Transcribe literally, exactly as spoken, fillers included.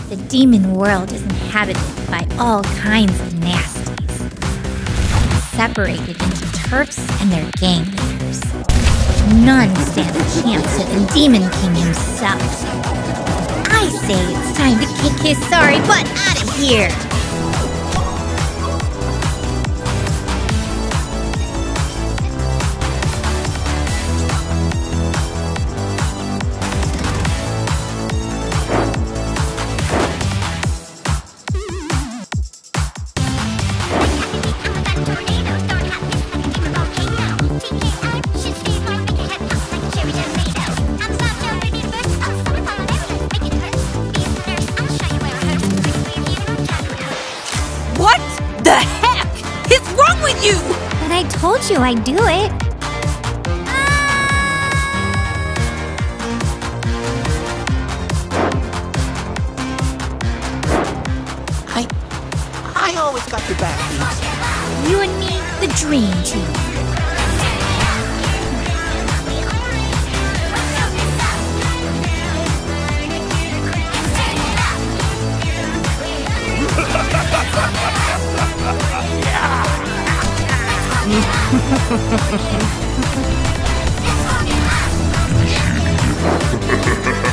The demon world is inhabited by all kinds of nasties, separated into turfs and their gang leaders. None stand a chance to the Demon King himself. I say it's time to kick his sorry butt out of here! I told you I'd do it. I... I always got your back, Beebz. You and me, the dream team. Yeah.